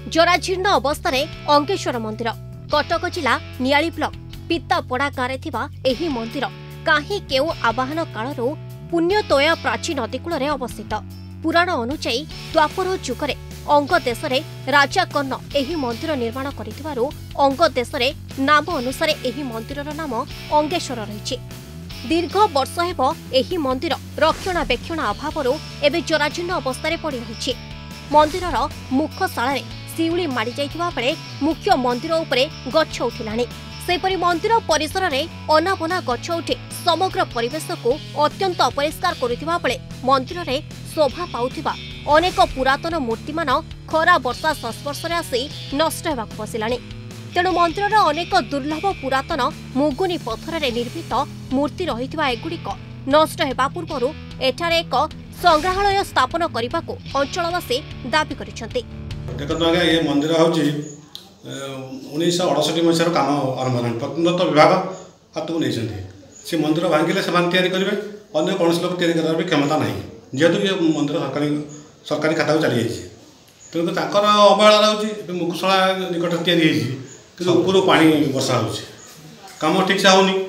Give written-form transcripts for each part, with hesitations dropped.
जराजीर्ण अवस्था अंगेश्वर मंदिर कटक जिला नियाली ब्लॉक पित्तापड़ा गाँव थिबा एही मंदिर काहे केउ आवाहन कालरू पुण्यतोया प्राचीन नदीकूल अवस्थित। पुराण अनुसायी द्वापर जुगरे अंग देश राजा कर्ण एही मंदिर निर्माण करिथिबारु अंग देश नाम अनुसार एही मंदिर नाम अंगेश्वर रही। दीर्घ वर्ष हेब एही मंदिर रक्षणाबेक्षण अभाव एवं जराजीर्ण अवस्था पड़ी रही। मंदिर मुखशाला शिउली माड़ी जाइथिबा बेले मुख्य मंदिर उपरे गछ उठिलाणी। सेपरि मंदिर परिसर में अनाबना गछ उठी समग्र परिवेश को अत्यंत अपरिष्कार करुथिबा बेले मंदिर में शोभा पाउथिबा अनेक पुरातन मूर्तिमान खरा वर्षा संस्पर्श आसी नष्ट होगाक बसिलाणी। तेणु मंदिर अनेक दुर्लभ पुरातन मुगुनी पत्थर निर्मित मूर्ति रहिथिबा एगुड़िक नष्ट होगा पूर्व एठारे एक संग्रहालय स्थापन करने को अंचलवासी दाबी करिसेंति। देखो आज्ञा ये मंदिर हूँ 1968 मसीहार काम आरंभ है। प्रत्नतत्व विभाग हाथ को नहीं से मंदिर भांगिले से करेंगे अन्य कौन लोग या क्षमता ना जेहेतु ये मंदिर सरकारी खाता को चली जाइए तेणुक अवहेला रही मुकुशला निकट या ऊपर पा वर्षा हो कम ठीक से होनी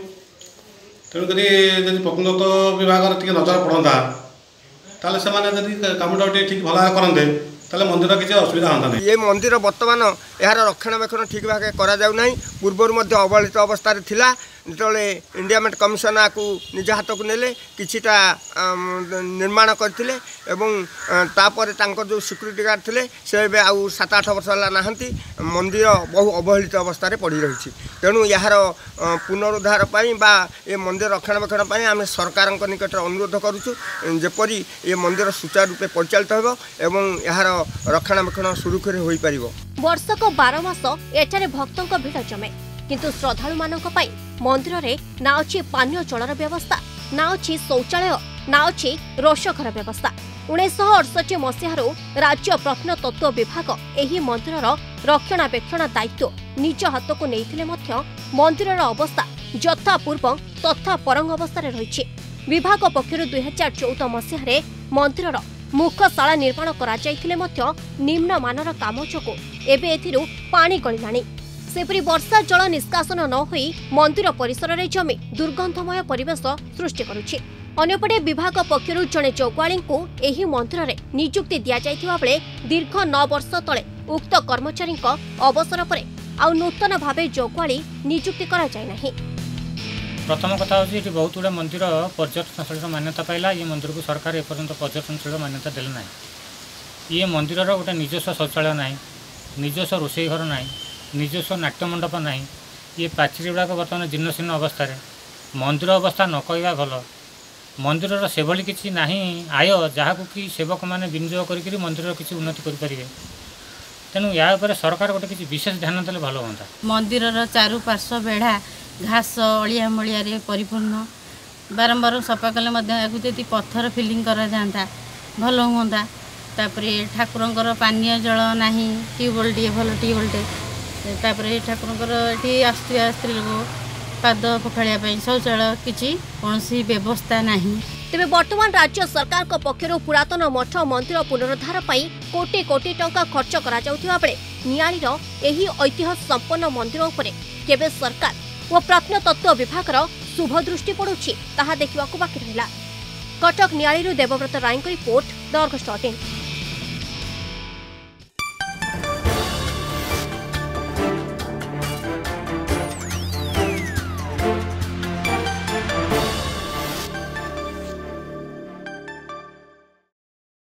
तेणुक प्रत्नतत्व विभाग नजर पड़ता ताले से कम ठीक भल करते ताले मंदिर किसी असुविधा होता नहीं। ये मंदिर बर्तमान यार रक्षणाबेक्षण ठीक भाव करा पूर्वर अवहेलित अवस्था थिला जिते इंडियामेंट कमिशन को निज हाथ को नेले किछिटा निर्माण करथिले एवं तापर तांको जो सिक्यूरीटी गार्ड थिले से आउ 7-8 वर्ष है ना मंदिर बहु अवहेलित अवस्था पड़ी रही। तेणु यार पुनरुद्धार बा ये मंदिर रक्षणाबेक्षण आम सरकार निकट अनुरोध करुचु जेपरी ये मंदिर सुचारू रूपे परिचालित हो एवं यार रक्षणाबेक्षण सुरुखुर हो पार। वर्षक 12 मास एठारे भक्तों भीड़ जमे किंतु श्रद्धालु मानक पई मंदिर रे ना अछि पानीय जलर व्यवस्था ना अछि शौचालय ना अछि रोषघर व्यवस्था। 1968 मसीहारू राज्य प्रत्नतत्व विभाग एही मंदिरर रक्षणाबेक्षण दायित्व निज हाथ को नेइथिले मध्य मंदिरर अवस्था यथा पूर्व तथा परंग अवस्था रही। विभाग पक्षरु 2014 मसीहारे मंदिरर मुखशाला निर्माण करा जाइथिले मध्य निम्न मानर काम जोगु एबे एथिरु पानी गळिलाणी। सेपरी वर्षा जल निष्कासन न होई मंदिर परिसर में जमी दुर्गंधमय परिवेश सृष्टि करुछि। अन्यपटे विभाग पक्षरु जणे जोगवाली को एही मंदिर रे नियुक्ति दिया जाइथिबा बेले दीर्घ 9 वर्ष तले उक्त कर्मचारी अवसर पर आउ नूतन भावे जोगवाली नियुक्ति करा जाय नाही। प्रथम कथा होची बहुत गुड़ा मंदिर पर्यटन स्थल मान्यता पाइला। ये मंदिर को सरकार एपर्यंत पर्यटन स्थल मान्यता देले ना। ये मंदिर गोटे निजस्व शौचालय ना, निजस्व रोषेई घर ना, निजस्व नाट्यमंडप ना। ये पाचेरी गुड़ाक बर्तमान जीर्णशीर्ण अवस्था मंदिर अवस्था न कहवा भल। मंदिर से भली किसी ना आय जहाँ कि सेवक मैंने विनियोग कर मंदिर किसी उन्नति करें। तेणु या सरकार गोटे किसी विशेष ध्यान देले भल हाँ। मंदिर चारुपार्श्व बेढ़ा घास अलिया मलिया परिपूर्ण बारंबार सफा कले यदि पत्थर फिलिंग करा जाता भल हाँ। तापरे ठाकुरंकर पानीय जल ना ट्यूबवेल टे भल ट्यूबवेल टे ठाकुरंकर ये आसुआ स्त्री लोक पाद पखाड़िया शौचालय किसी कौन व्यवस्था नहीं। तेबे वर्तमान राज्य सरकार को पक्षरु पुरातन मठ मंदिर पुनरुद्धार पई कोटी कोटी टंका खर्च करा जाउथिबा बेले नियालीर एही ऐतिहासिक संपन्न मंदिर उपरे केबे सरकार और प्रत्नतत्व विभागर शुभ दृष्टि पड़ुछि ताहा देखिबाकू बाकी रहिला। कटक नियालीरु देवव्रत रायଙ୍କ रिपोर्ट द अर्गस.in।